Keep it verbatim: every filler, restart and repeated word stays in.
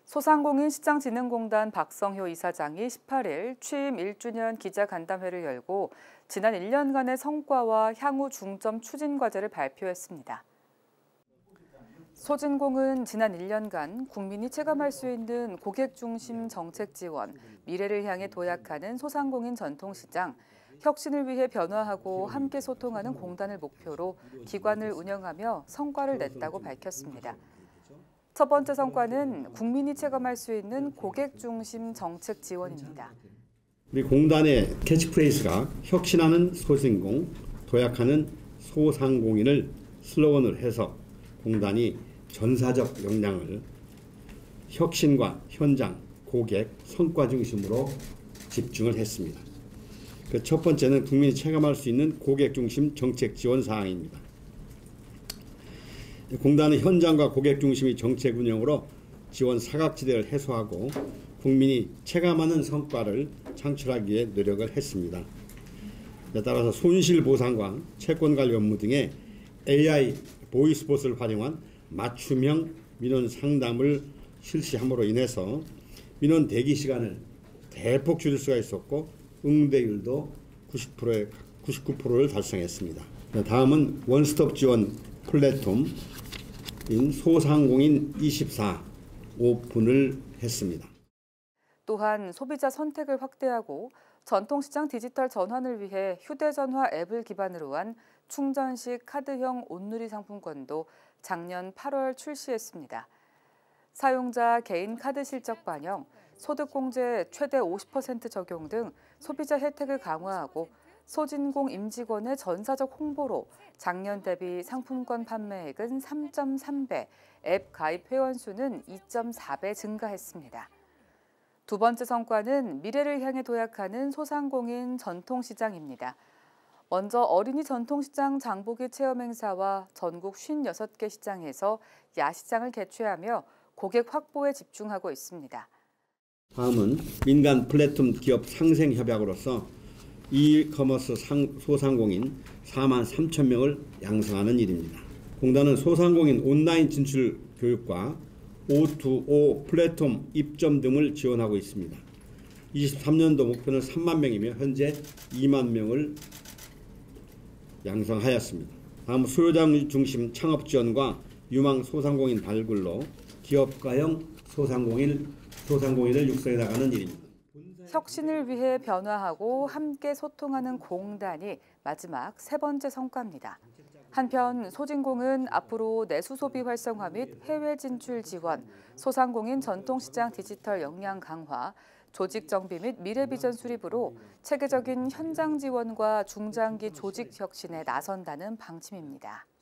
소상공인 시장진흥공단 박성효 이사장이 십팔 일 취임 일 주년 기자간담회를 열고 지난 일 년간의 성과와 향후 중점 추진 과제를 발표했습니다. 소진공은 지난 일 년간 국민이 체감할 수 있는 고객 중심 정책 지원, 미래를 향해 도약하는 소상공인 전통시장, 혁신을 위해 변화하고 함께 소통하는 공단을 목표로 기관을 운영하며 성과를 냈다고 밝혔습니다. 첫 번째 성과는 국민이 체감할 수 있는 고객 중심 정책 지원입니다. 우리 공단의 캐치프레이즈가 혁신하는 소상공, 도약하는 소상공인을 슬로건으로 해서 공단이 전사적 역량을 혁신과 현장, 고객, 성과 중심으로 집중을 했습니다. 그 첫 번째는 국민이 체감할 수 있는 고객 중심 정책 지원 사항입니다. 공단은 현장과 고객 중심의 정책 운영으로 지원 사각지대를 해소하고 국민이 체감하는 성과를 창출하기 위해 노력을 했습니다. 따라서 손실보상과 채권관리 업무 등의 에이아이 보이스봇을 활용한 맞춤형 민원 상담을 실시함으로 인해서 민원 대기 시간을 대폭 줄일 수가 있었고 응대율도 구십 퍼센트에 구십구 퍼센트를 달성했습니다. 다음은 원스톱 지원 플랫폼인 소상공인 이십사 오픈을 했습니다. 또한 소비자 선택을 확대하고 전통시장 디지털 전환을 위해 휴대전화 앱을 기반으로 한 충전식 카드형 온누리 상품권도 작년 팔월 출시했습니다. 사용자 개인 카드 실적 반영, 소득공제 최대 오십 퍼센트 적용 등 소비자 혜택을 강화하고 소진공 임직원의 전사적 홍보로 작년 대비 상품권 판매액은 삼 점 삼 배, 앱 가입 회원 수는 이 점 사 배 증가했습니다. 두 번째 성과는 미래를 향해 도약하는 소상공인 전통시장입니다. 먼저 어린이 전통시장 장보기 체험 행사와 전국 오십육 개 시장에서 야시장을 개최하며 고객 확보에 집중하고 있습니다. 다음은 민간 플랫폼 기업 상생 협약으로서 이커머스 소상공인 사만 삼천 명을 양성하는 일입니다. 공단은 소상공인 온라인 진출 교육과 오투오 플랫폼 입점 등을 지원하고 있습니다. 이십삼 년도 목표는 삼만 명이며 현재 이만 명을 양성하였습니다. 다음 수요장 중심 창업 지원과 유망 소상공인 발굴로 기업가형 소상공인, 소상공인을 육성해 나가는 일입니다. 혁신을 위해 변화하고 함께 소통하는 공단이 마지막 세 번째 성과입니다. 한편 소진공은 앞으로 내수 소비 활성화 및 해외 진출 지원, 소상공인 전통시장 디지털 역량 강화, 조직 정비 및 미래 비전 수립으로 체계적인 현장 지원과 중장기 조직 혁신에 나선다는 방침입니다.